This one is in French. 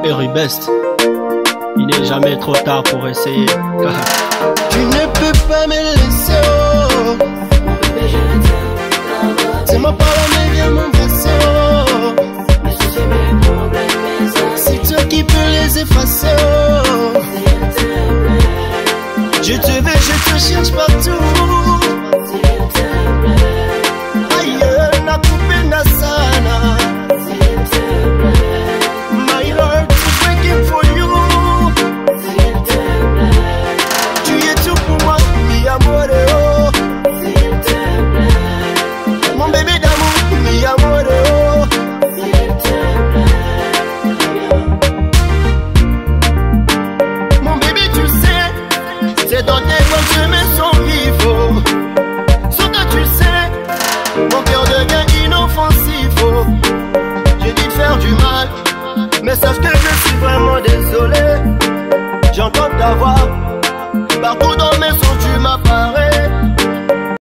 Perry Best. Il n'est jamais trop tard pour essayer. Tu ne peux pas me laisser, oh. C'est ma parole, mais viens m'embrasser, oh. C'est toi qui peux les effacer, oh. Je te veux, je te cherche partout. Aïe, na coupé na sana. My heart is breaking for you. Tu es tout pour moi, mi amore, oh. Mon bébé d'amour, mi amore, oh. Mon bébé, tu sais, c'est dans tes bras que je me sens vivre. Sans toi, tu sais, mon cœur devient inoffensif, oh. J'ai dit de faire du mal, mais sache que je suis vraiment désolé. J'entends ta voix